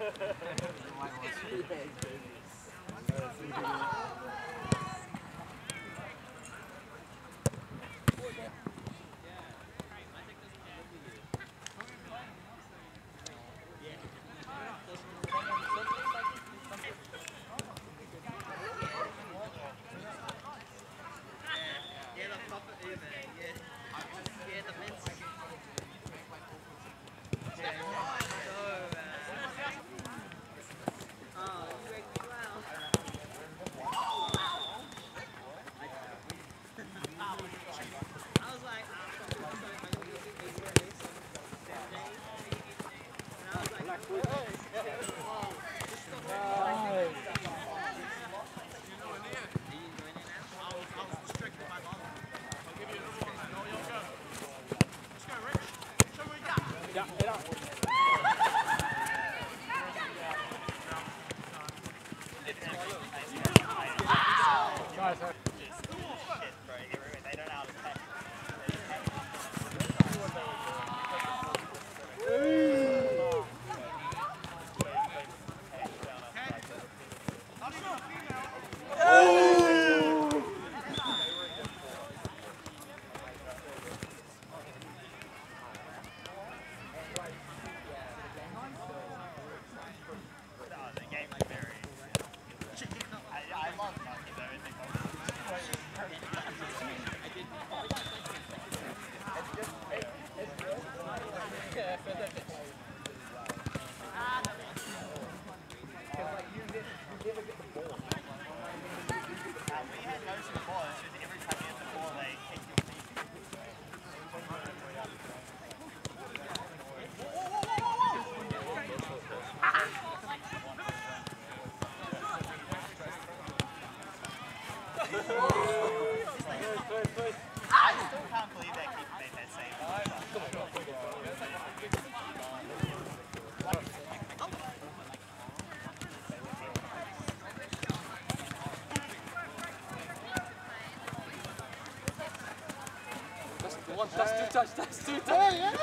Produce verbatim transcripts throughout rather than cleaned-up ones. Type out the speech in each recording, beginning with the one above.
One touch, two touch, that's two touch. Yeah, yeah.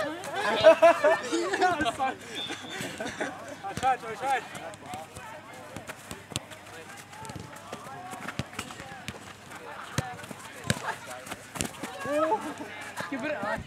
I tried, I tried. Give it on.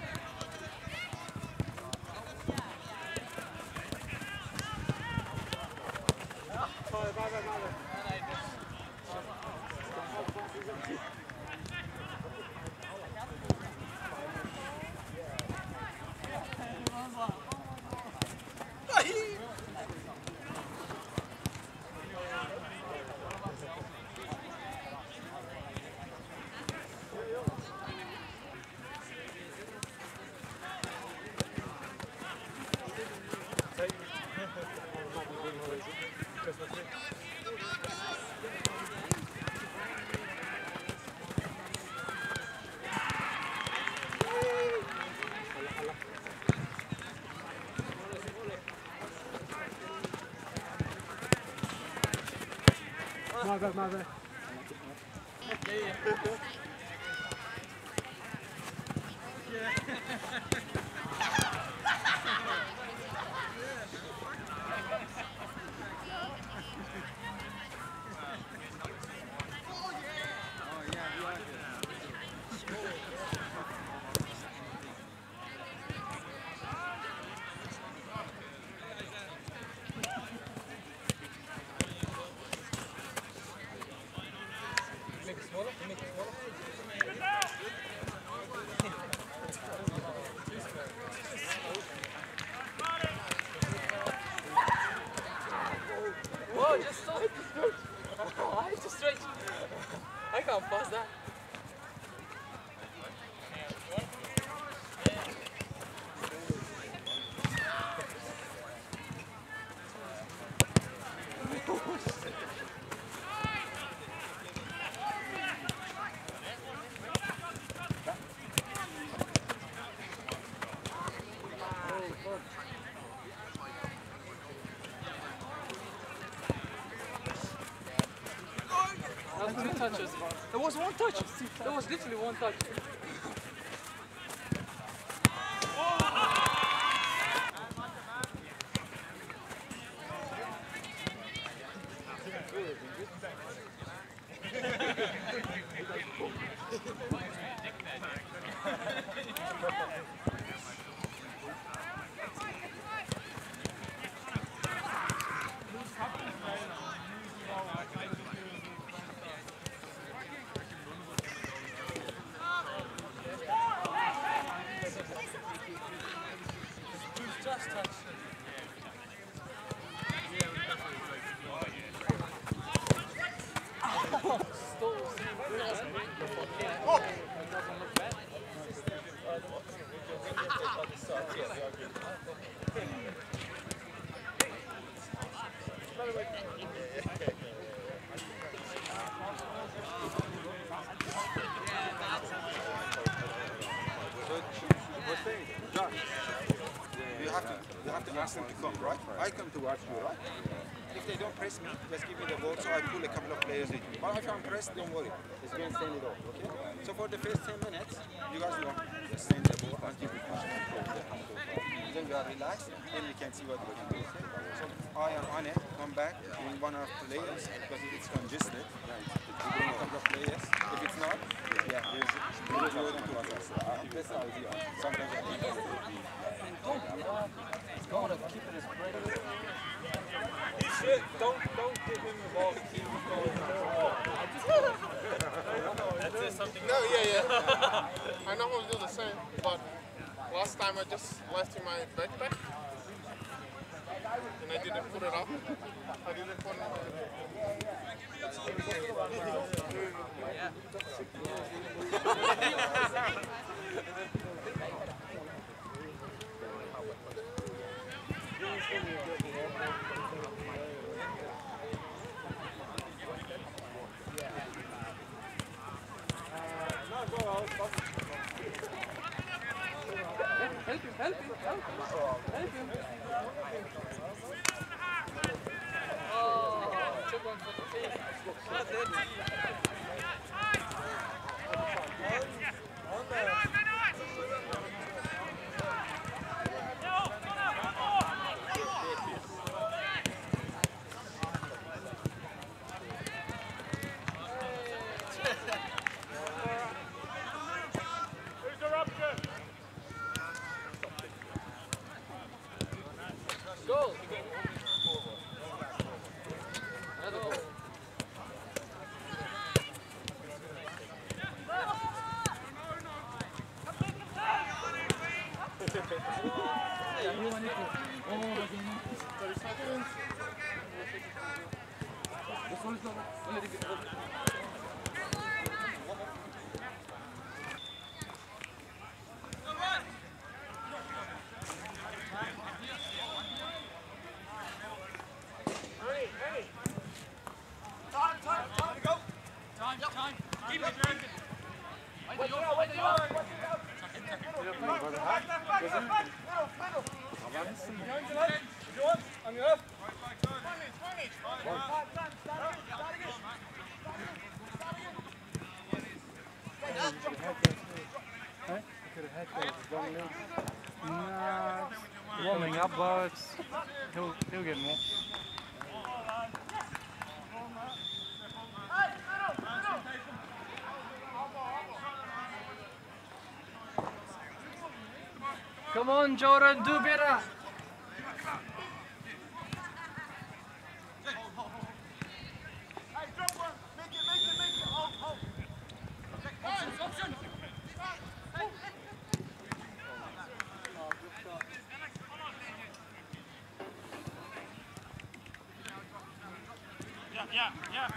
My bad, my bad. Whoa, just stop. I have to stretch. I can't pass that. Two touches. There was one touch. There was literally one touch. Just touch. You have to, you have to ask them to come, right? I come to watch you, right? If they don't press me, just give me the ball so I pull a couple of players in. But if I'm pressed, don't worry. It's going to send it off, okay? So for the first ten minutes, you guys will just send the ball until we push it. Then we are relaxed, then we can see what we can do. So I am on it, come back, in one of the players, because if it's congested, we bring a couple of players. If it's not, yeah, there's we will go to others. That's the idea. Sometimes I think that's the idea. Don't keep it as break. Don't, don't give him the ball. Keep him going. That's something. No, yeah, yeah. I normally do the same, but last time I just left in my backpack and I didn't put it up. I didn't put it up. Help him, help him, help him, help him. Oh, took one for the face. Not dead. Goal! Another goal. Nah, warming up, but he'll, he'll get more. Come on, Jordan, do better. Yeah, yeah.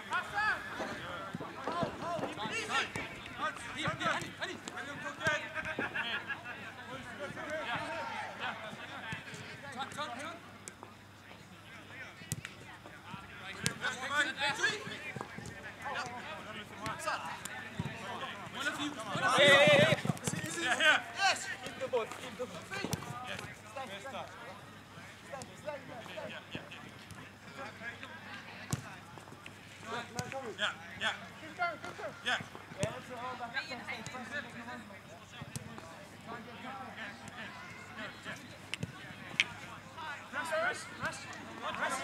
Hey, hey, hey! Yeah, yeah. Yes! Keep the ball, keep the ball. Yes. Stand, stand. Stand, stand, stand. Yeah, yeah. Keep going, keep going. Yeah. Yeah, let's hold back. Stand, stand, stand, stand, stand. Press, press, press. Press.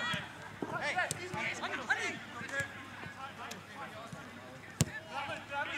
Hey, easy. Okay.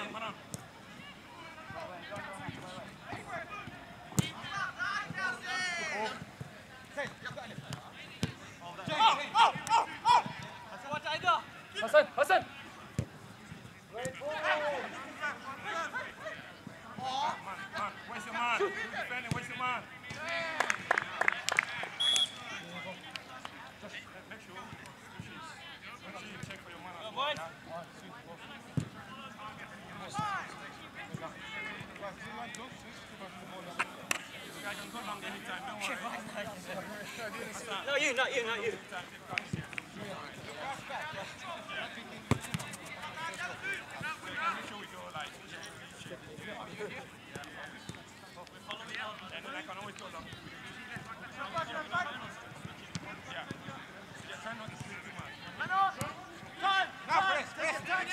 Hassan, Hassan. Waste your man. Defend it, waste your man. Just make sure. Make sure you check for your man. As well, yeah? This guy can go long anytime, don't worry. Not you, not you, not you. Make sure we go like and then I can always go long. Yeah. Yeah, try not to sleep too much. Now press, press, press.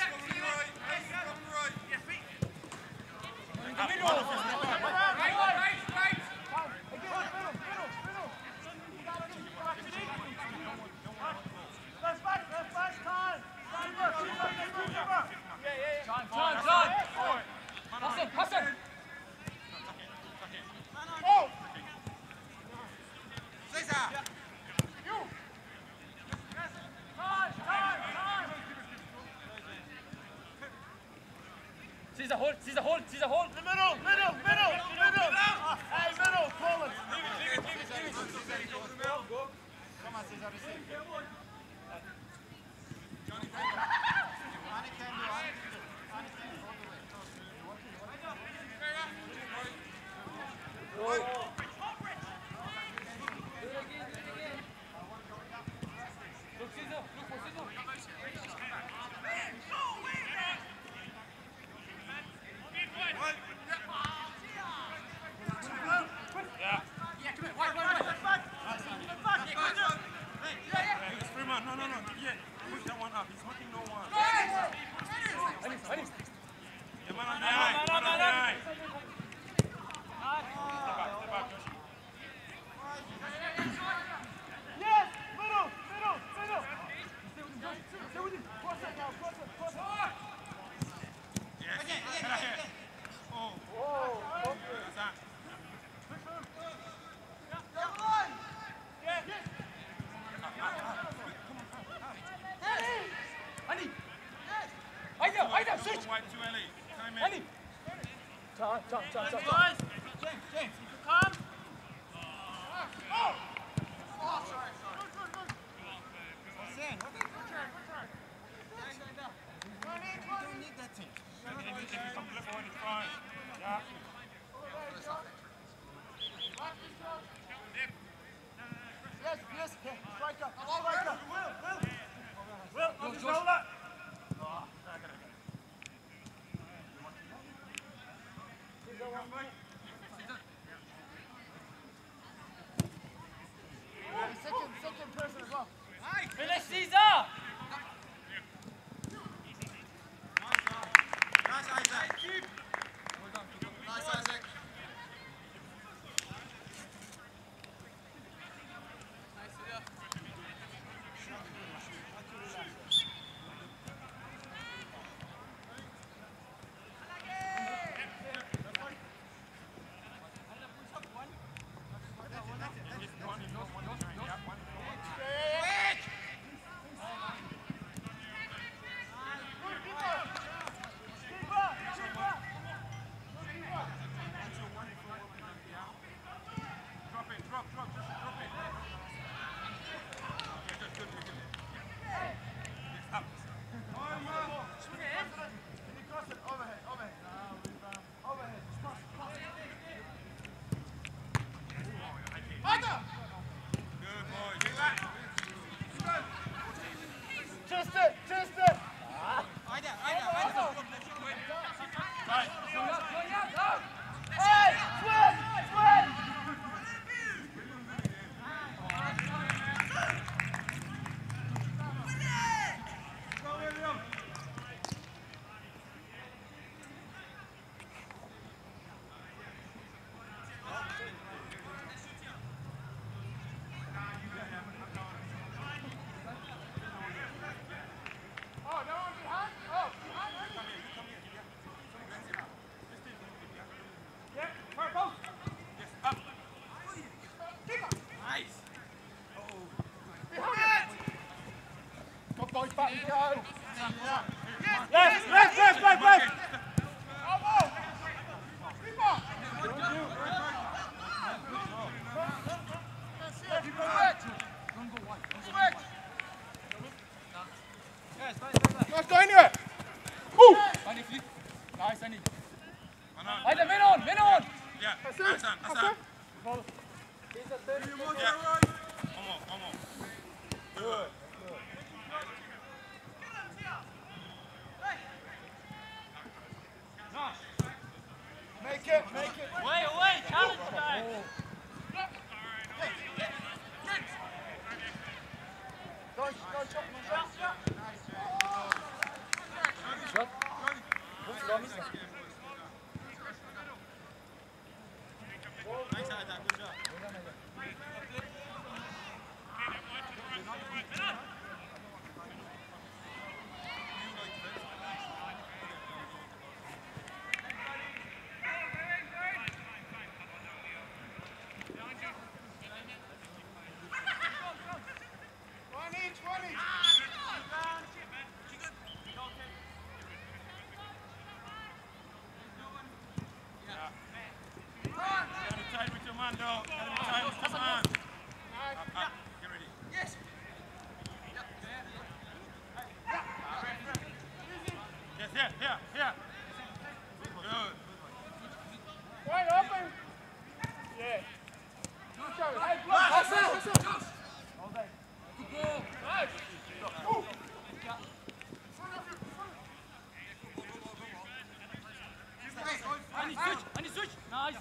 John, John, John. Hassan, Hassan. Caesar, hold, Caesar, hold, Caesar, hold. Middle, middle, middle, middle. Hey, middle, pull it. Come on, Cesar, receive. Look, Caesar, look for Caesar. It's Freeman. No, no, no. Yeah, push that one up. He's hooking no one. Honey, honey. Yeah, man on the eye. Man on the eye. Step back, step back, Josh. Yes, middle, middle, middle. Stay with him, Josh. Stay with him. Cross it now, cross it, cross it. Yeah, get ahead. Oh. Oh, That's that. Honey. Aida, Aida, switch. Don't wipe too early. Time in. Honey. John, John, John, John. guys. James, James, come. If you come to the forward, it's fine. Yeah. Yes, yes, yeah. Striker, striker. Will, Will. Will, on the shoulder. Second, second person as well. Finish, Caesar. Nice, Isaac. Nice, Isaac. Haydi Menon, Menon! Yeah, Hassan, Hassan. Yeah. One more, one more. Good. Make it, make it. Away, away, challenge guys! Go, go, chop, chop, chop. Shot. Goed gedaan, mister. One each, one each. Gotta be tight with your man, though. Gotta be tight with your man. Up, up. Get ready. Yes. Yes, here, here, here. Good. Wide open. Yeah. Good shot. Hey, block. Pass it, pass it. All day. Good ball. Right. Ooh. Andy, switch, Andy, switch. Nice.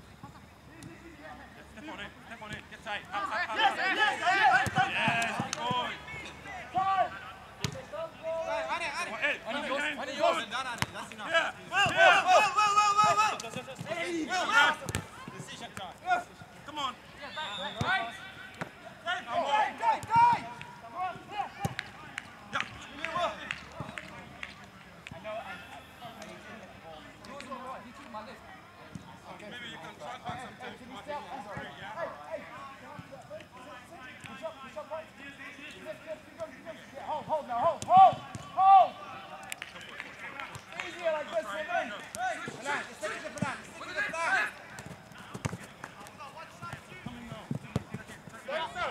Step on it, step on it. Get tight. Up, up, up. Yes, yes, yes, yes. Yes, good boy. Five. Come on, Ed. Andy, Come yours, on, Andy, Ed. yours. Yeah. Well, well, well, well, well, well, well. Well, well. Come on. Right. Go, go, go. Come on, yeah, yeah. Yeah. Maybe you can try back sometimes. You might be more free, yeah? Hey, hey. Push up, push up, right. Lift, lift, keep going, keep going. Yeah, hold, hold now, hold, hold, hold. Easier like this, man. Fernand, just take it to Fernand. Take it to Fernand. Yes, sir.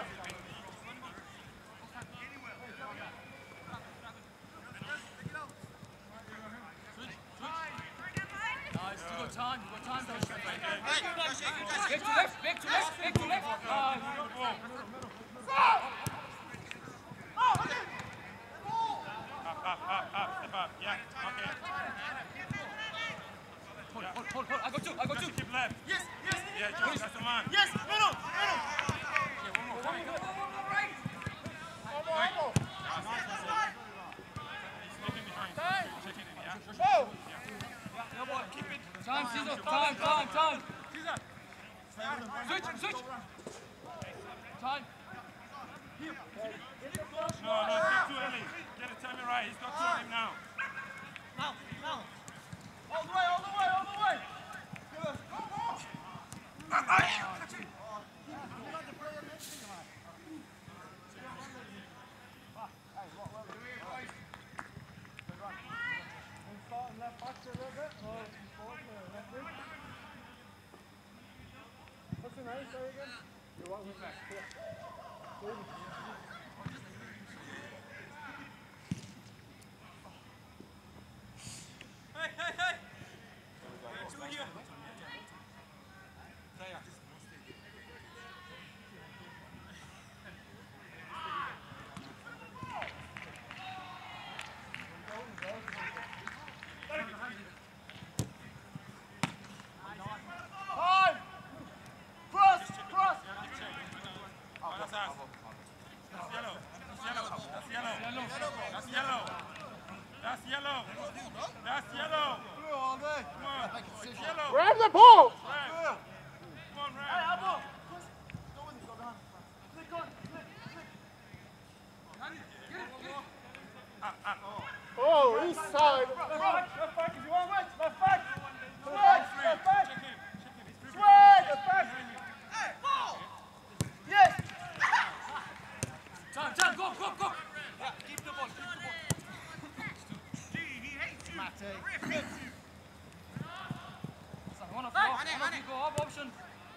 Nice, you got time, you got time. Back to left, back to left, back to left. Nice. Up, up, up, up. Step up. Yeah. Okay. Hold, hold, hold, hold. I got two, I got Got two. to keep left. Yes, yes. Yeah, Joe, that's the man. Yes, middle, middle. Yeah, one more, one more. Elbow, elbow. Sneaking behind. Checking it, yeah? Whoa. Time, Caesar, time, time, time. Switch, switch. Time. No, no, get too early. Get the timing right. He's got two on him now. Now, now. All the way, all the way, all the way. Good. Go, go. Left back a little bit, or forward to left wing. What's the name, sorry again? You're right with back. Here. Hey, hey, hey! Two here. Time! Cross, cross! That's us. That's yellow. That's yellow. That's yellow. That's yellow. That's yellow. That's yellow. Blue all day. Come on. It's yellow. Grab the ball! Red. Come on, Hey, Red. elbow! Go with it, go behind. Click on, click, click. Oh, east side. Left back, left back, if you want right. Left back. Swag, left back. Check him. Check him. He's free. Swag, left back. Hey, ball! Yes! Time, time, go, go, go. Yeah, keep the ball, keep the ball. One of you, one of you go up, option.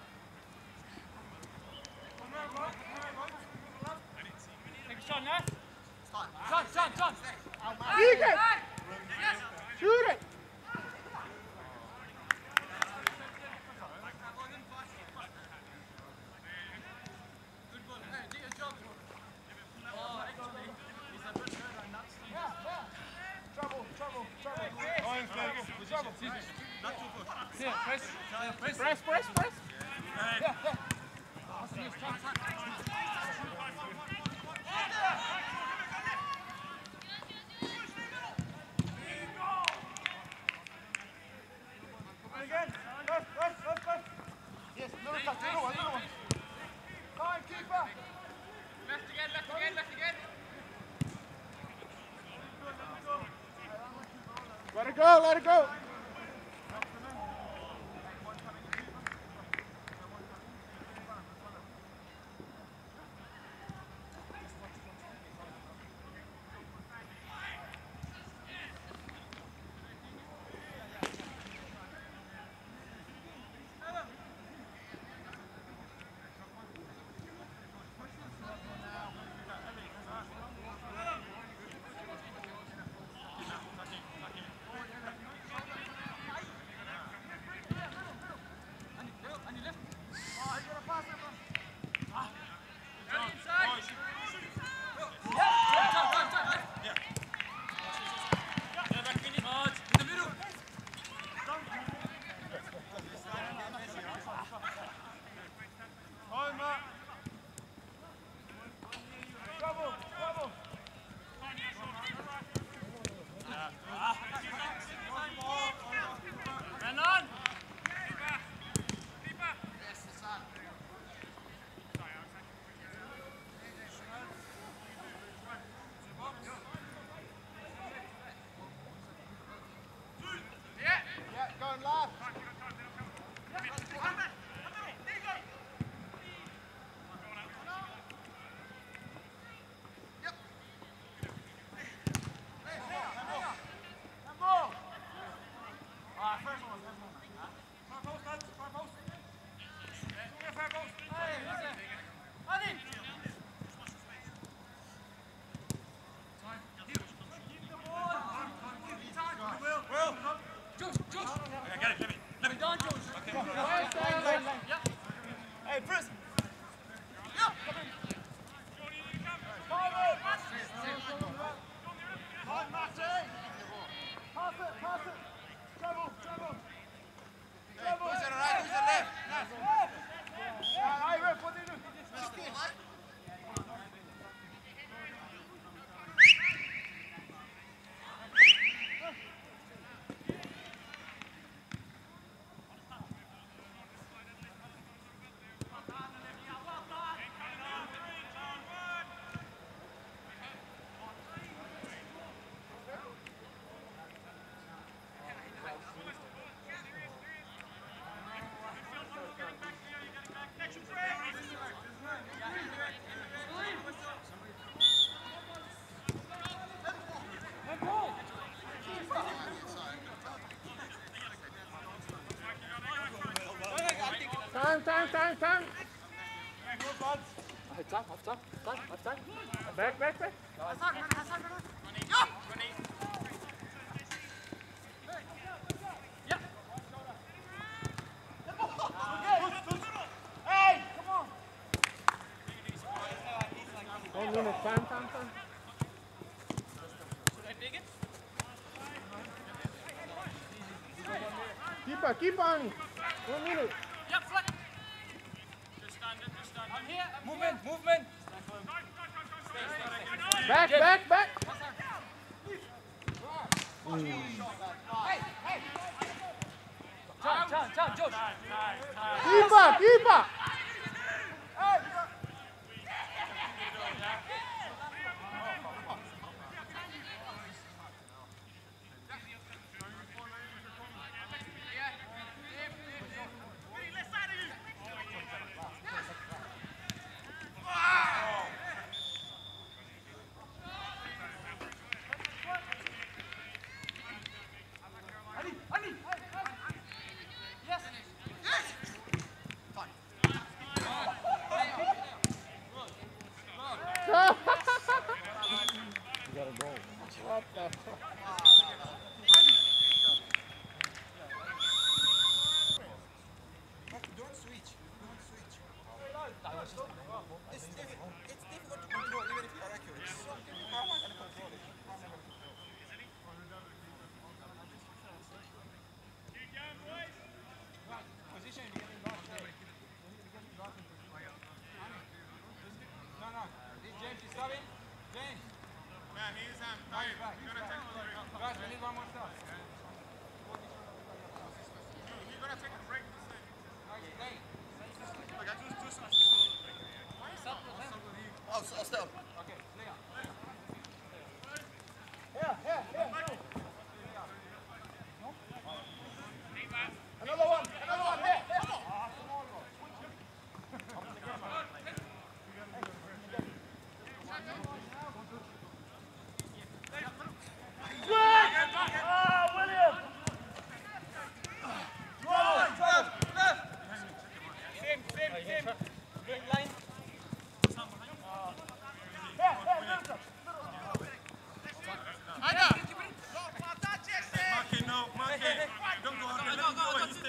Take a shot, Nat. John, John, John. Shoot it! Shoot it! Here, press. Here, press. Press, press, press. Yeah, yeah. Awesome, yes, try, try. Again. Press, press, press, press. Yes, another touch, another one, another one. Time, keeper. Left again, left again, left again. Let it go, let it go. Time, time, time, time. Half time, half time, half time, half time. Back, back, back. Hey, come on. One minute, time, time, time. Keep on, keep on. One minute. Yep, flat. I'm here. Movement, movement. Back, back, back. John, John, John, Josh. Keeper, keeper.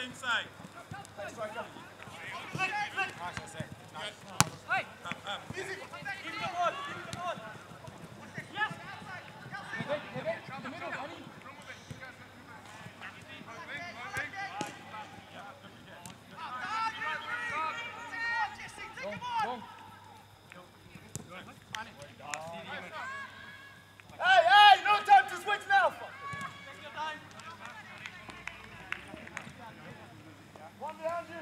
inside. Hey! Hey, hey, no time to switch now. One behind you.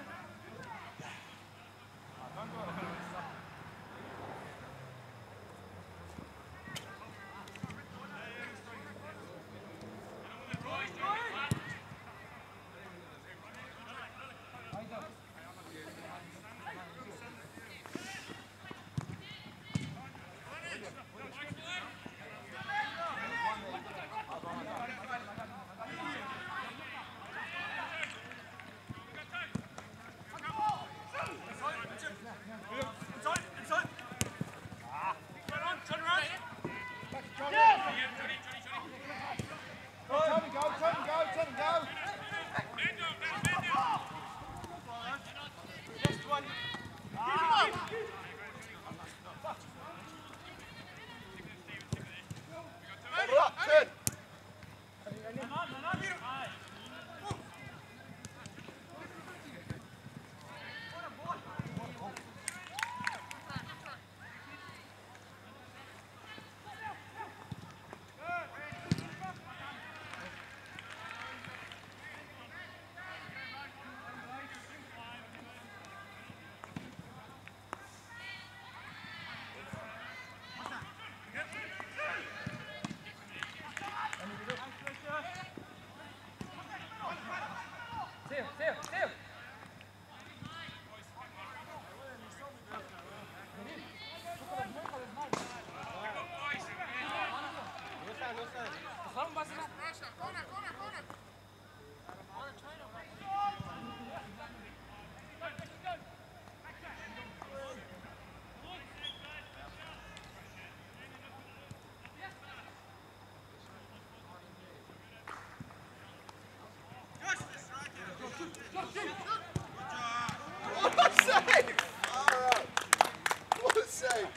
What a save! Alright. What a save!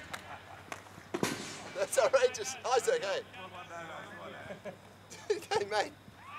That's outrageous. Isaac, hey. Hey, mate.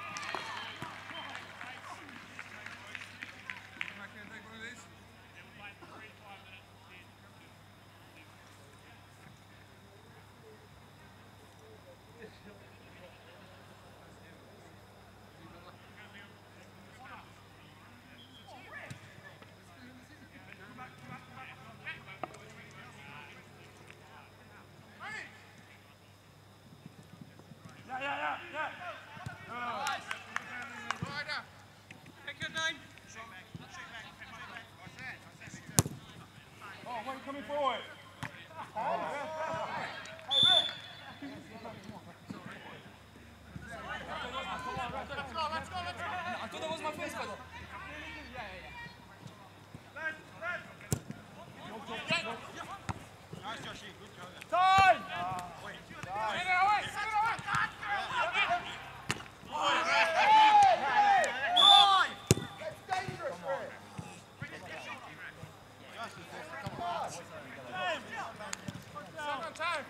Coming forward. I thought that was my face, brother. Nice, Joshie. Good job. Time! Send it away, send it away. That's dangerous, Ray. Second time.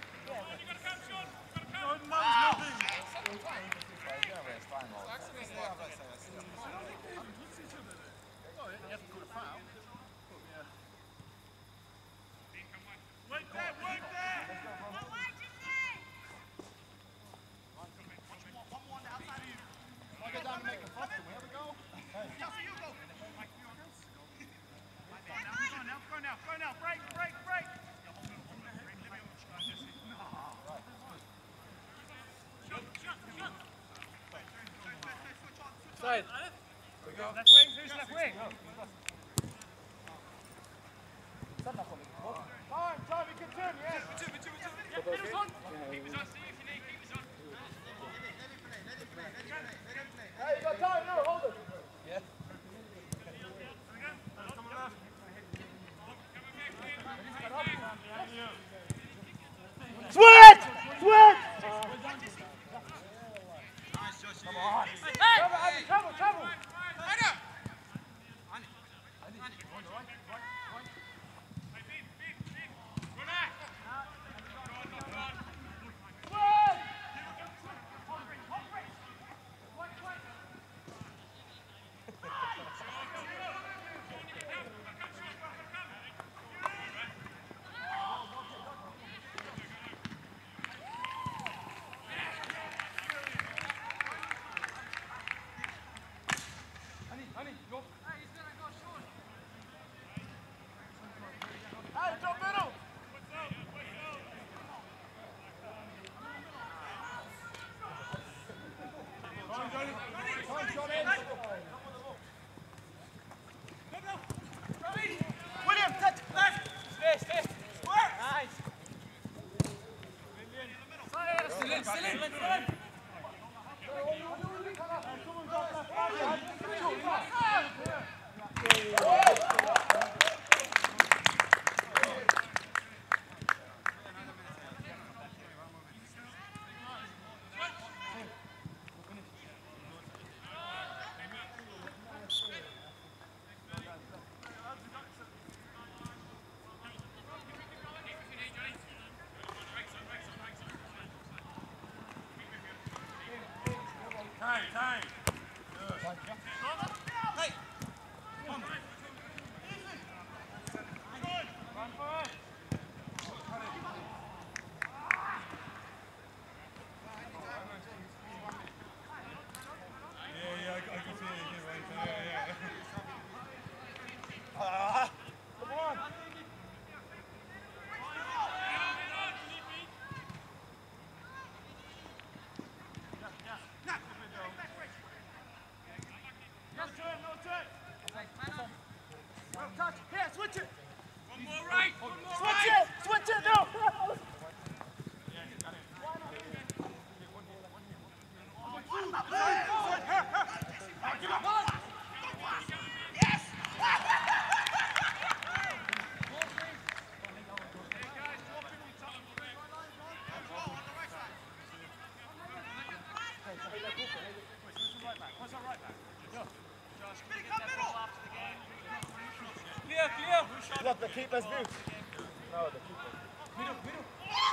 Side. Left wing, who's left wing? Time, time, you can turn, yes. Hey, you got time, no, hold it. Switch! Switch! Nice, Joshie. Trouble, Abby, trouble, trouble. Hey, drop middle! William, touch left! Stay, stay. Nice. Still in, still in. Let's run. Time, time. Yeah, yeah, I, I can see it here, right? Yeah, yeah. Ah, come on! No turn, no turn! Well, touch, here, switch it! One more right, one more Switch right. it! Switch it now! Clear, clear. Look, the keeper's view. No, the keeper. Middle, middle.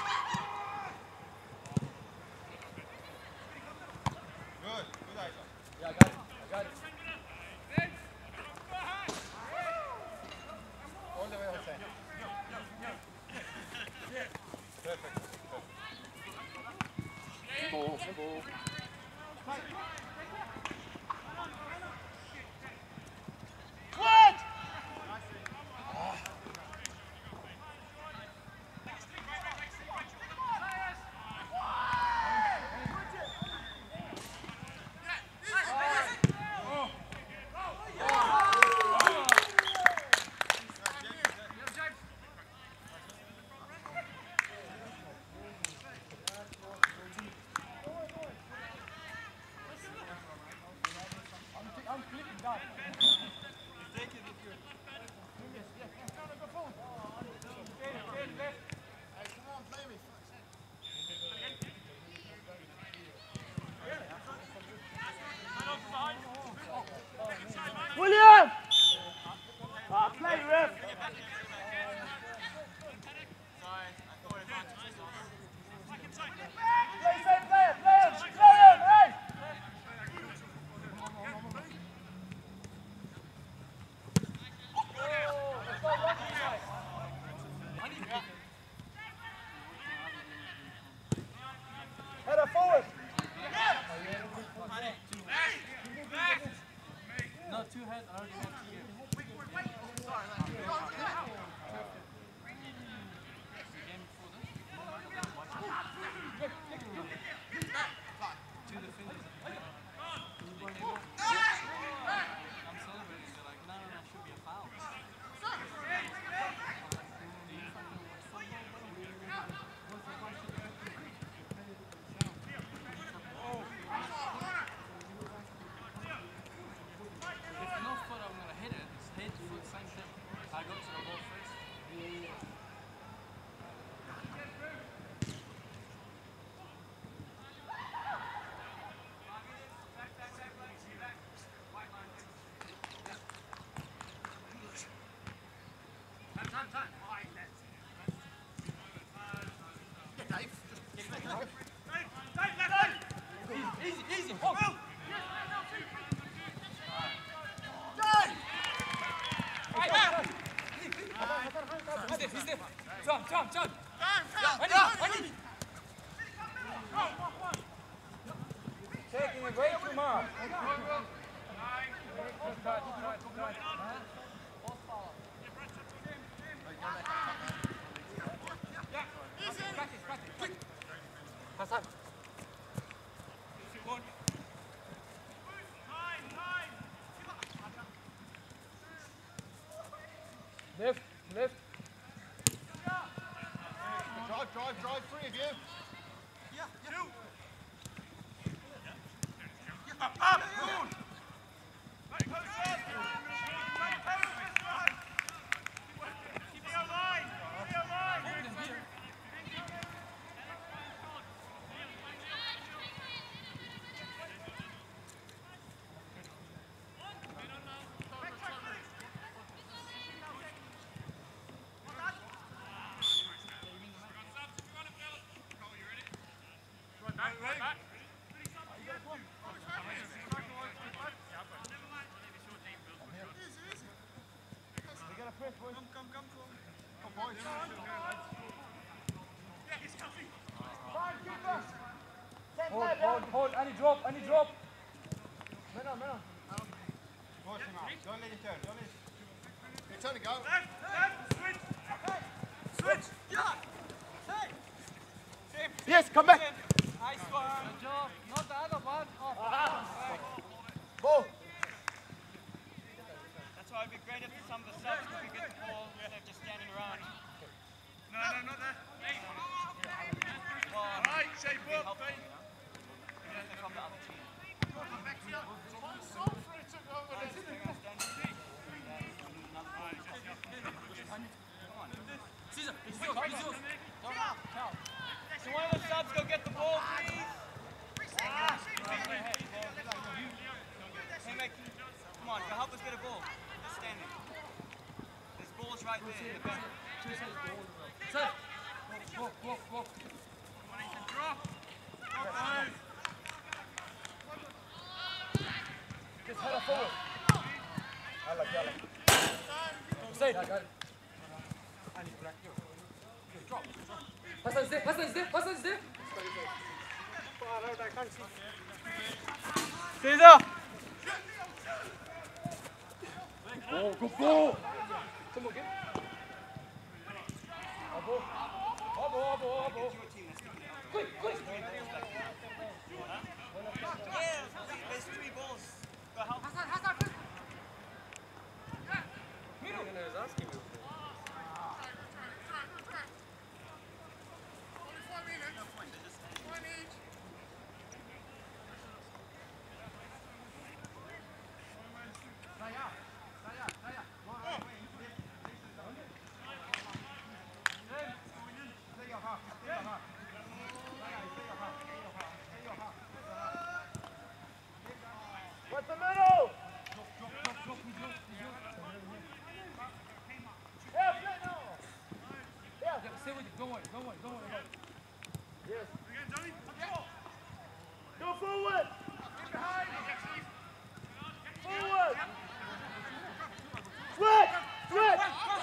Good, good idea. Yeah, I got it. I got it. All the way outside. Perfect. Ball, ball. What? I'm clicking down. William! Ah, play, ref! Play, play, play, play him! Play him, hey! Header forward! No, two head. I already have two here. To the finish. I'm celebrating. They're like, no, no, that should be a foul. If no foot, I'm gonna hit it. It's head, foot, same thing. I go to the ball first. Easy, easy. Oh. He's there, he's there. Jump, jump, jump. I need, I need. Taking it way too much. Good touch. Left, left. Drive, drive, drive, three of you. Up, up, good. Hold, hold, hold. Any drop, any drop. Man on, man on. Force him out. Don't let him turn. Don't let him. Your turn to go. Switch. Yes, come back. Nice one. Good job. Not the other one. Oh. Ball. That's why it'd be great if some of the subs could get the ball instead of just standing around. No, no, not there. Well, All right, shape it'd be up. helpful, you know, even if they're from the other team. Caesar, it's yours, it's yours. Can one of the subs go get the ball, please? Ah. Hey, hey, hey, mate, come on, help us get a ball. Just standing. This ball's right there in the back. Sir. Walk, walk, walk. Just head her forward. Yalla, yalla. Hussein. Hassan is there, Hassan is there, Hassan is there. Caesar! Oh, go, go! Come on, get. Abo. Abo, abo, abo. Quick, quick. Yeah, there's three balls. Go help. Hassan, Hassan, quick. Middle. What's the middle? Yeah, play now. Yeah, stay with it. Don't worry, don't worry, don't worry about it. Yes. Go forward. Forward. Switch. Switch.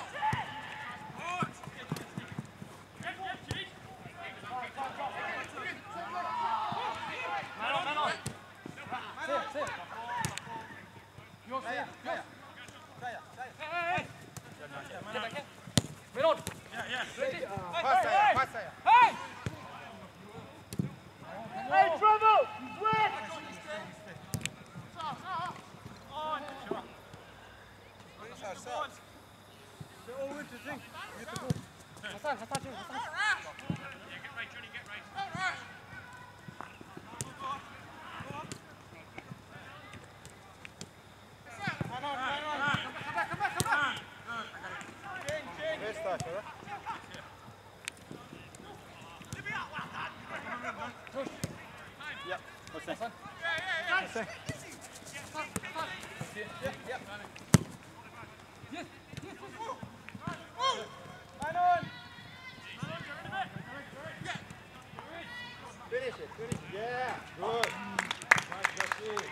Sit, sit. Yours, yours, yours. Hey, hey, hey. Get back here. Melon. Yeah, yeah. Ready? Pass there, pass there. Hey! Hey, Trevor. Switch. Hassan, Hassan, Hassan. Yeah, get right, Johnny, get right. Best touch, all right? Yep. What's that? Yes, yes, Finish it, finish it. Yeah, good. Nice, that's it.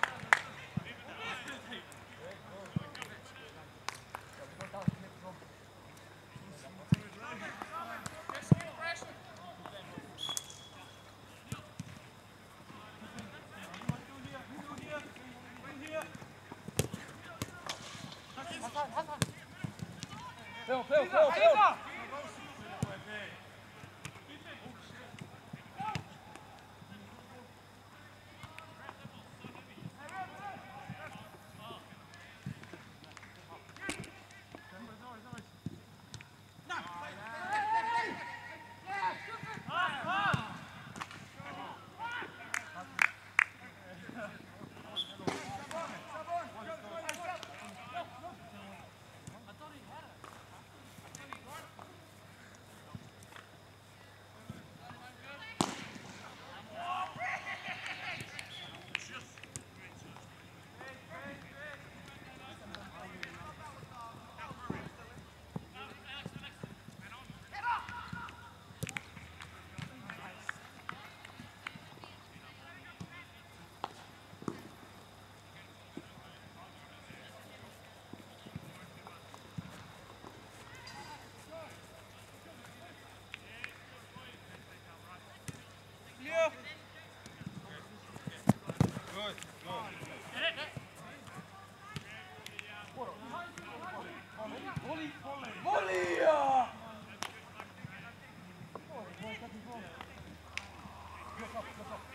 Phil, Phil, Phil, Phil. Volley! ah. Good, boy, good, good. Good, up, good, up.